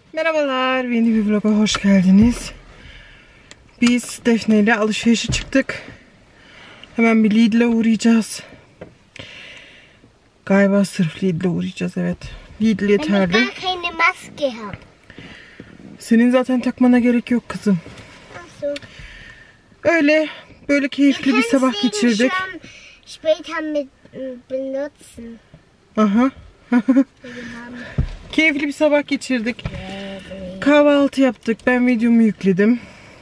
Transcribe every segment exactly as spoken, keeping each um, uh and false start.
Merhabalar, yeni bir vloga hoş geldiniz. Biz Defne ile alışverişe çıktık. Hemen bir Lidl'e uğrayacağız. Galiba sırf Lidl'e uğrayacağız, evet. Lidl yeterli. Ben keine Maske habe. Senin zaten takmana gerek yok kızım. Ach so. Öyle, böyle keyifli bir sabah geçirdik. Später mit benutzen. Aha. Keyifli bir sabah geçirdik. Kahvaltı yaptık. Ben videomu yükledim.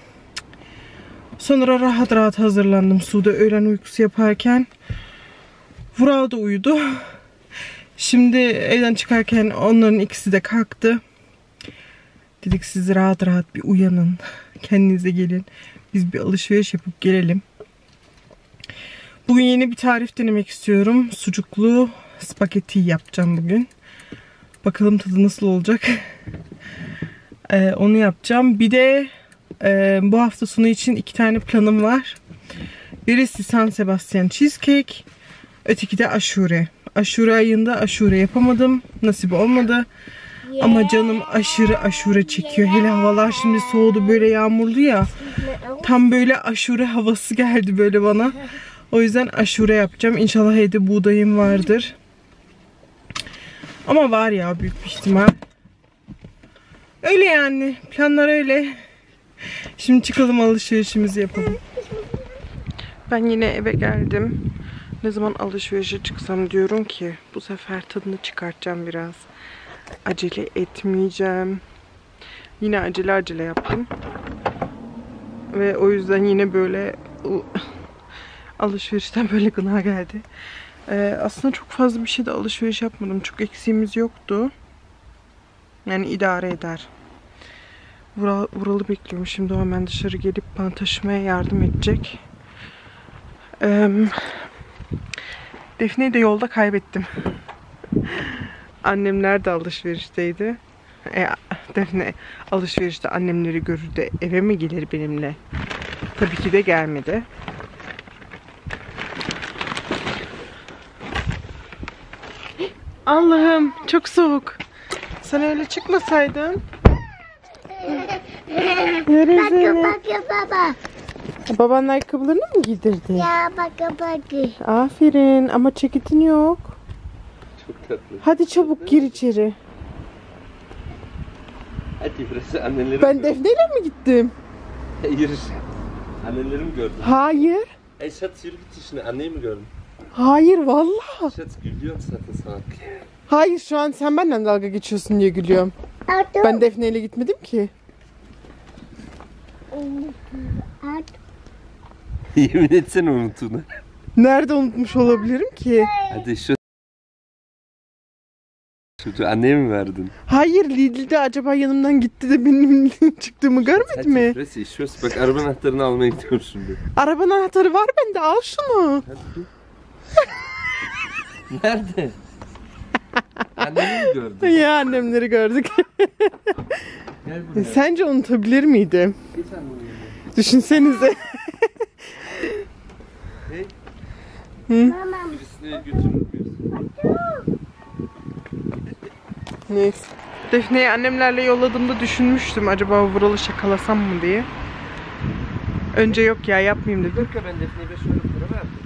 Sonra rahat rahat hazırlandım. Suda öğlen uykusu yaparken. Vural da uyudu. Şimdi evden çıkarken onların ikisi de kalktı. Dedik siz rahat rahat bir uyanın. Kendinize gelin. Biz bir alışveriş yapıp gelelim. Bugün yeni bir tarif denemek istiyorum. Sucuklu spagetti yapacağım bugün. Bakalım tadı nasıl olacak. Ee, onu yapacağım. Bir de e, bu hafta sonu için iki tane planım var. Birisi San Sebastian Cheesecake. Öteki de aşure. Aşure ayında aşure yapamadım. Nasip olmadı. Ama canım aşırı aşure çekiyor. Hele havalar şimdi soğudu, böyle yağmurlu ya. Tam böyle aşure havası geldi böyle bana. O yüzden aşure yapacağım. İnşallah evde buğdayım vardır. Ama var ya, büyük bir ihtimal. Öyle yani. Planlar öyle. Şimdi çıkalım, alışverişimizi yapalım. Ben yine eve geldim. Ne zaman alışverişe çıksam diyorum ki bu sefer tadını çıkartacağım biraz. Acele etmeyeceğim. Yine acele acele yaptım. Ve o yüzden yine böyle alışverişten böyle gına geldi. Ee, aslında çok fazla bir şey de alışveriş yapmadım. Çok eksiğimiz yoktu. Yani idare eder. Vural, Vural'ı bekliyorum. Şimdi o hemen dışarı gelip bana taşımaya yardım edecek. Ee, Defne'yi de yolda kaybettim. Annemler de alışverişteydi. E, Defne alışverişte annemleri görür de eve mi gelir benimle? Tabii ki de gelmedi. Allah'ım çok soğuk. Sen öyle çıkmasaydın. Bakı bakı baba. Babanın ayakkabılarını mı giydirdi? Ya bakı bakı. Aferin, ama ceketin yok. Çok tatlı. Hadi çabuk gir içeri. Hadi burası annelerim. Ben Defne'yle mi gittim? Hayır. Annelerim gördüm. Hayır. Ey Schatz, yürü git işine. Anneyi mi gördün? Hayır vallahi. Schatz, gülüyorum zaten sana. Hayır, şu an sen benden dalga geçiyorsun diye gülüyorum. Ben Defne'yle gitmedim ki. Yemin etsene unuttuğunu. Nerede unutmuş olabilirim ki? Hadi şu çocuğu anneye mi verdin? Hayır, Lidl'de acaba yanımdan gitti de benim çıktığımı görmedi mi? Hadi burası işiyoruz. Bak, araba anahtarını almaya gidiyorum şimdi. Arabanın anahtarı var bende, al şunu. Hadi. Nerede? Annemi mi gördün? Ya annemleri gördük. Gel buraya. Sence unutabilir miydim? Geç annemin yanına. Düşünsenize. Hey. Hı? Birisine götürmüyorsun. Neyse. Defne'yi annemlerle yolladığımda düşünmüştüm acaba Vural'ı şakalasam mı diye. Önce yok ya, yapmayayım dedim. Yok ya, ben Defne'ye beş euro para verdim.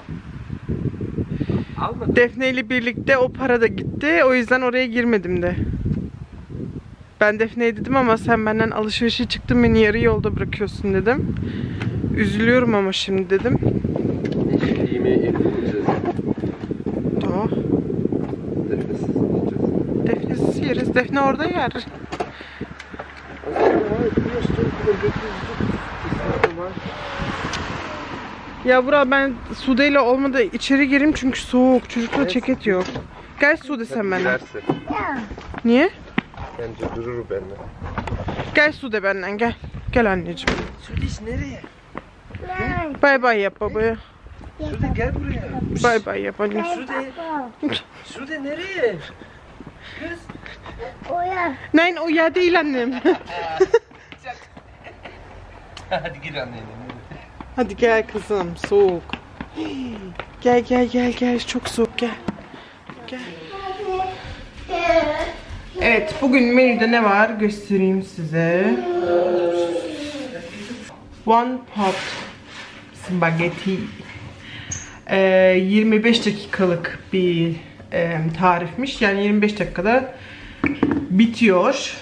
Almadım. Defne ile birlikte o para da gitti. O yüzden oraya girmedim de. Ben Defne'ye dedim ama sen benden alışverişe çıktın, beni yarı yolda bırakıyorsun dedim. Üzülüyorum ama şimdi dedim. Şimdi yemeği evde yiyeceğiz. Tamam. Defnesiz yiyeceğiz. Defnesiz yeriz. Defne orada yer. Ya Vural, ben Sude ile olmadı içeri gireyim çünkü soğuk. Çocukta Evet. ceket yok. Gel Sude sen benden. Girerse. Niye? Bence durur benimle. Gel Sude benden, gel. Gel anneciğim. Sudiş nereye? Bay bay yap babaya. Sude gel buraya. Bay bay yap anne. Sude. Sude nereye? Kız. Oya. Nein, o yer değil annem. Hadi gir anneyle. Hadi gel kızım, soğuk. Gel gel gel gel, çok soğuk, gel. Gel. Evet, bugün menüde ne var göstereyim size. One pot spaghetti. Ee, yirmi beş dakikalık bir e, tarifmiş. Yani yirmi beş dakikada bitiyor.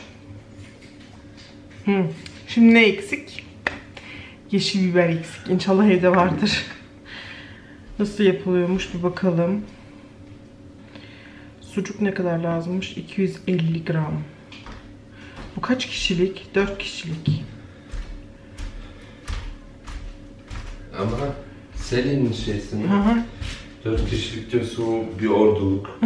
Hmm. Şimdi ne eksik? Yeşil biber eksik. İnşallah evde vardır. Nasıl yapılıyormuş bir bakalım. Sucuk ne kadar lazımmış? iki yüz elli gram. Bu kaç kişilik? dört kişilik. Ama Selin'in şeysi mi? Hı hı. dört kişilik diyorsun, bir orduluk.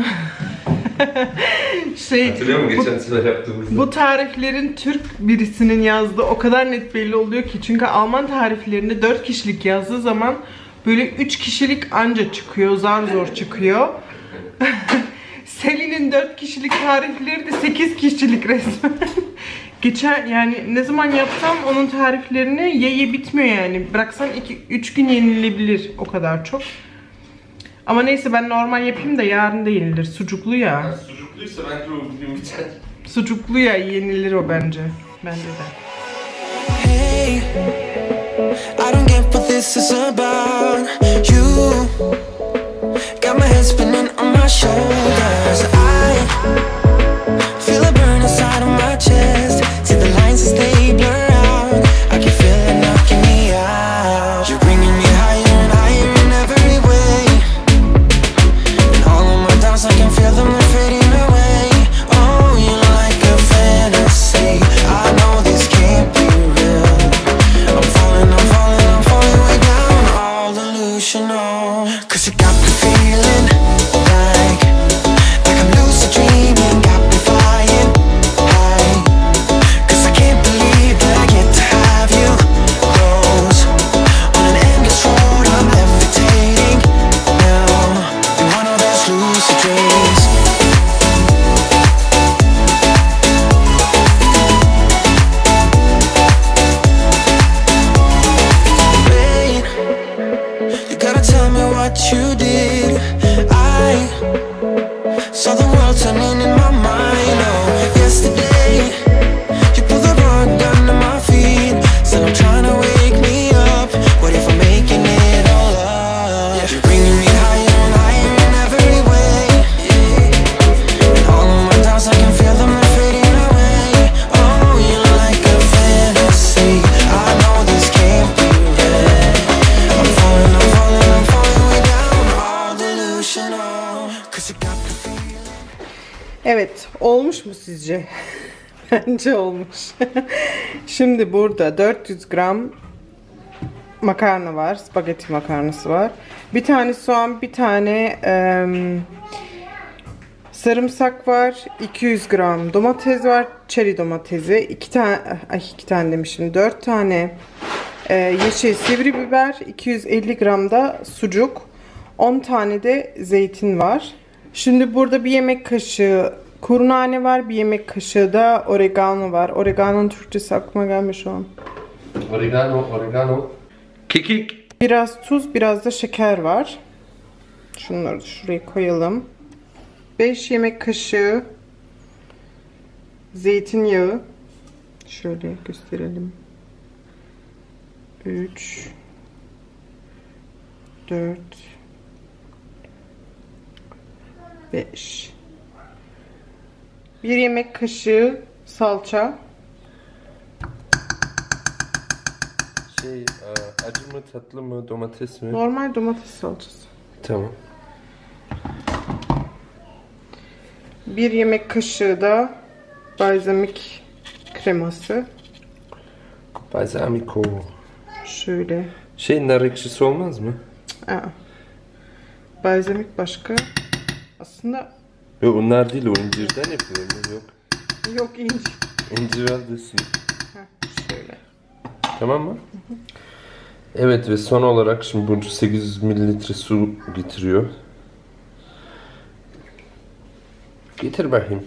Şey, Hatırlıyor musun bu, geçen sefer yaptığımızda? bu tariflerin Türk birisinin yazdığı o kadar net belli oluyor ki. Çünkü Alman tariflerinde dört kişilik yazdığı zaman böyle üç kişilik anca çıkıyor. Zar zor çıkıyor. Selin'in dört kişilik tarifleri de sekiz kişilik resmen. Geçen yani ne zaman yapsam onun tariflerini ye ye bitmiyor yani. Bıraksan iki üç gün yenilebilir o kadar çok. Ama neyse ben normal yapayım da yarın da yenilir. Sucuklu ya. Ya, sucukluysa bence o bugün biter. Sucuklu ya yenilir o bence. Bence de. Hey, I don't get what this is about. You got my head spinning on my shoulders. I feel a burn inside of my chest. See the lines as they blur out. I can feel it knocking me out. You're bringing me higher and higher in every way. And all of my doubts, I can feel them, they're fading away. Oh, you're like a fantasy. I know this can't be real. I'm falling, I'm falling, I'm falling way down. All delusional. Cause you got me feeling like, like I'm lucid dreaming. Got me flying high. Cause I can't believe that I get to have you close. On an endless road, I'm levitating now. In one of those lucid dreams. Wait, you gotta tell me what you did. I saw the world turning in my mind. Oh, yesterday you pulled the rug under my feet. Said I'm trying to wake me up. What if I'm making it all up? You're bringing me higher and higher in every way. And all of my doubts, I can feel them, they're fading away. Oh, you're like a fantasy. I know this can't be real. I'm falling, I'm falling, I'm falling way down. All delusional. Cause you got me feeling. Evet, olmuş mu sizce? Bence olmuş. Şimdi burada dört yüz gram makarna var. Spagetti makarnası var. Bir tane soğan, bir tane em, sarımsak var. iki yüz gram domates var. Çeri domatesi. iki tane, ay iki tane demişim. dört tane e, yeşil sivri biber. iki yüz elli gram da sucuk. on tane de zeytin var. Şimdi burada bir yemek kaşığı kuru nane var. Bir yemek kaşığı da oregano var. Oregano'nun Türkçesi aklıma gelmiyor şu an. Oregano, oregano. Kekik. Biraz tuz, biraz da şeker var. Şunları da şuraya koyalım. beş yemek kaşığı zeytinyağı. Şöyle gösterelim. üç dört beş. bir yemek kaşığı salça. Şey, acı mı, tatlı mı, domates mi? Normal domates salçası. Tamam. bir yemek kaşığı da balzamik kreması. Balsamico. Şöyle. Şey, nar ekşisi olmaz mı? Aa. Balzamik başka. Aslında Yok, onlar değil, o incirden yapılıyor mu? Yok. yok incir. İncir al desin. Heh, şöyle. Tamam mı? Hı hı. Evet ve son olarak şimdi Burcu sekiz yüz mililitre su getiriyor. Getir bakayım.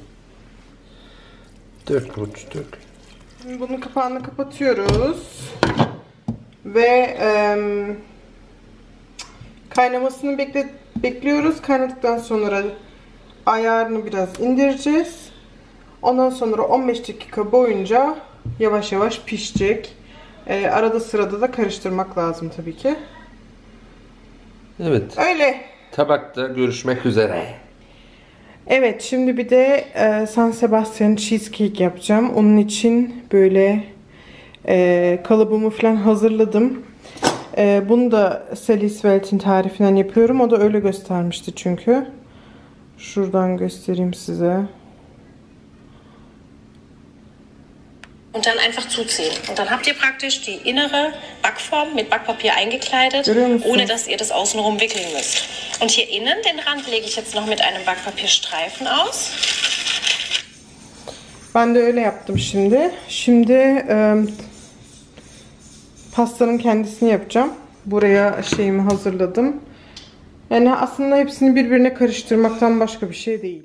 Dök Burcu, dök. Şimdi bunun kapağını kapatıyoruz. Ve em, kaynamasını bekle, bekliyoruz. Kaynadıktan sonra ayarını biraz indireceğiz. Ondan sonra on beş dakika boyunca yavaş yavaş pişecek. Ee, arada sırada da karıştırmak lazım tabii ki. Evet. Öyle. Tabakta görüşmek üzere. Evet, şimdi bir de e, San Sebastian cheesecake yapacağım. Onun için böyle e, kalıbımı falan hazırladım. E, bunu da Sally Svelt'in tarifinden yapıyorum. O da öyle göstermişti çünkü. Şuradan göstereyim size. Und dann einfach zuziehen. Und dann habt ihr praktisch die innere Backform mit Backpapier eingekleidet, ohne dass ihr das außenrum wickeln müsst. Und hier innen, den Rand lege ich jetzt noch mit einem Backpapierstreifen aus. Ben de öyle yaptım şimdi. Şimdi e, pastanın kendisini yapacağım. Buraya şeyimi hazırladım. Yani aslında hepsini birbirine karıştırmaktan başka bir şey değil.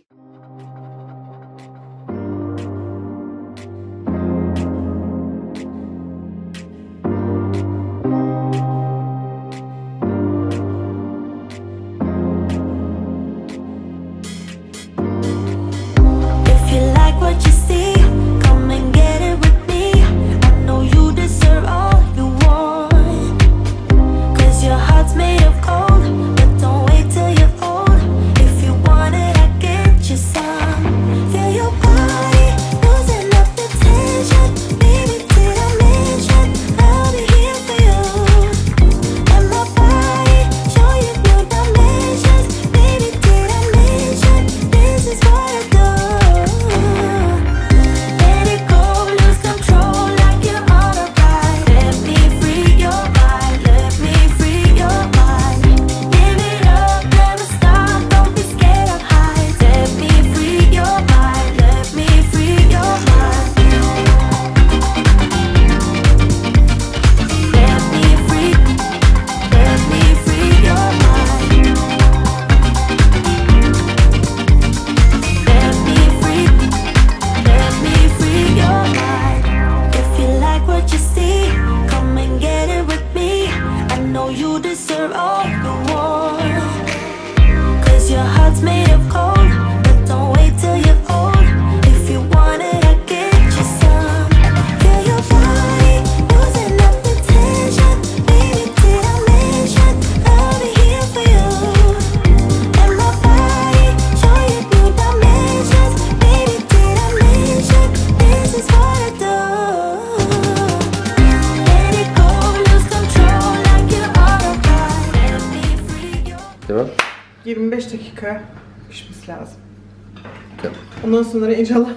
yirmi beş dakika pişmesi lazım. Tamam. Ondan sonra inşallah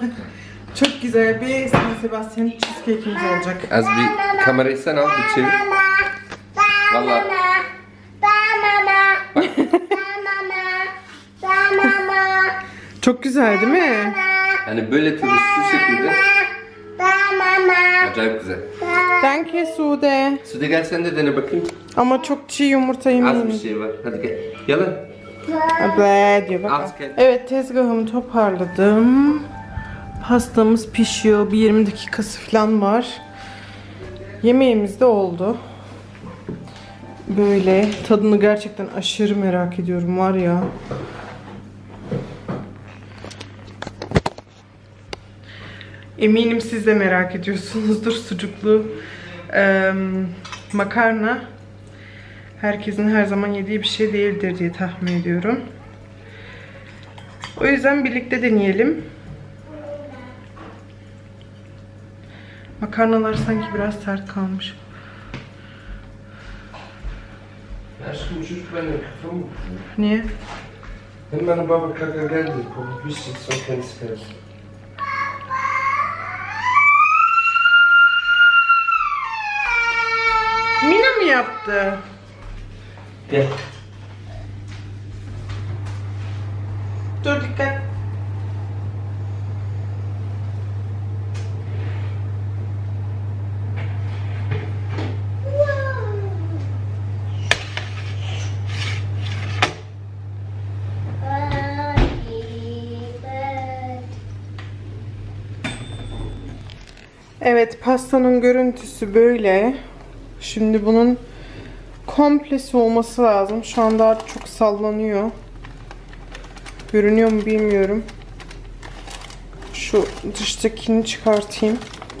çok güzel bir San Sebastian cheesecake'imiz olacak. Az bir kamerayı sen al, bir çevir. Valla. Çok güzel değil mi? Hani böyle tabii şu şekilde. Acayip güzel. Danke Sude. Sude gel sen de dene bakayım. Ama çok çiğ yumurta Az yemeyin. bir şey var. Hadi gel. Yalan. Be diyor bak. Az gel. Evet, tezgahımı toparladım. Pastamız pişiyor. Bir yirmi dakikası falan var. Yemeğimiz de oldu. Böyle tadını gerçekten aşırı merak ediyorum var ya. Eminim siz de merak ediyorsunuzdur. Sucuklu e, makarna herkesin her zaman yediği bir şey değildir diye tahmin ediyorum. O yüzden birlikte deneyelim. Makarnalar sanki biraz sert kalmış. Aşkım çocuk benim kafamı. Niye? Hem bana baba kaka geldi. Bir şey son kendisi gelsin. Mina mı yaptı? Gel. Dur dikkat. Evet, pastanın görüntüsü böyle. Şimdi bunun komplesi olması lazım. Şu anda çok sallanıyor. Görünüyor mu bilmiyorum. Şu dıştakini çıkartayım.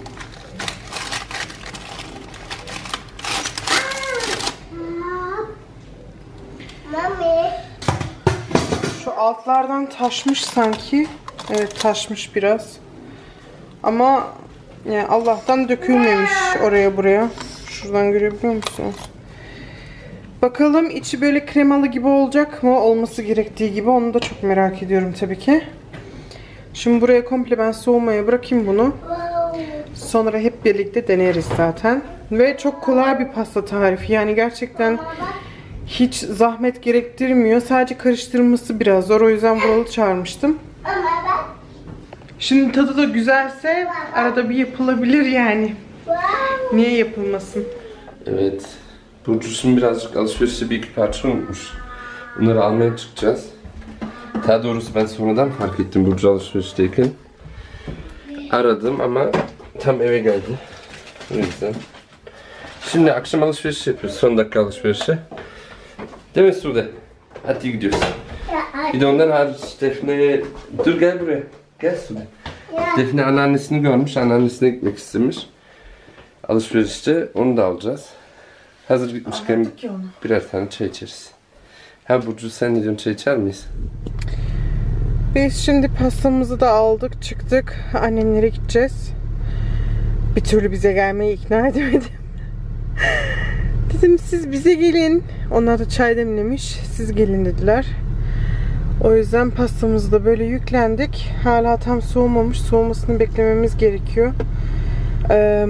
Mami. Şu altlardan taşmış sanki. Evet, taşmış biraz. Ama yani Allah'tan dökülmemiş oraya buraya. Şuradan görebiliyor musunuz? Bakalım içi böyle kremalı gibi olacak mı? Olması gerektiği gibi. Onu da çok merak ediyorum tabii ki. Şimdi buraya komple ben soğumaya bırakayım bunu. Sonra hep birlikte deneriz zaten. Ve çok kolay bir pasta tarifi. Yani gerçekten hiç zahmet gerektirmiyor. Sadece karıştırması biraz zor. O yüzden buralı çağırmıştım. Şimdi tadı da güzelse arada bir yapılabilir yani. Niye yapılmasın? Evet. Burcu şimdi birazcık alışverişte bir iki parça unutmuş. Bunları almaya çıkacağız. Daha doğrusu ben sonradan fark ettim Burcu alışverişteyken. Aradım ama tam eve geldi. O yüzden. Şimdi akşam alışveriş yapıyoruz. Son dakika alışverişi. Değil mi Sude? Hadi gidiyoruz. Bir de ondan hariç Defne... Dur gel buraya. Gel Sude. Defne anneannesini görmüş. Anneannesine gitmek istemiş. Alışverişte onu da alacağız. Hazır gitmişken birer tane çay içeriz. Ha Burcu sen ne diyorsun, çay içer miyiz? Biz şimdi pastamızı da aldık, çıktık. Annemlere gideceğiz. Bir türlü bize gelmeyi ikna edemedim. Dedim siz bize gelin. Onlar da çay demlemiş. Siz gelin dediler. O yüzden pastamızı da böyle yüklendik. Hala tam soğumamış. Soğumasını beklememiz gerekiyor. Ee,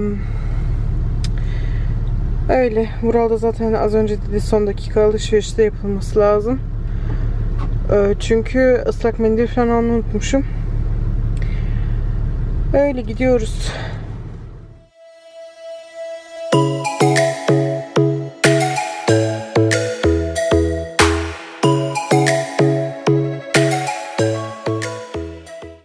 öyle. Vural da zaten az önce dedi son dakika alışverişte yapılması lazım. Ee, çünkü ıslak mendil falan unutmuşum. Öyle gidiyoruz.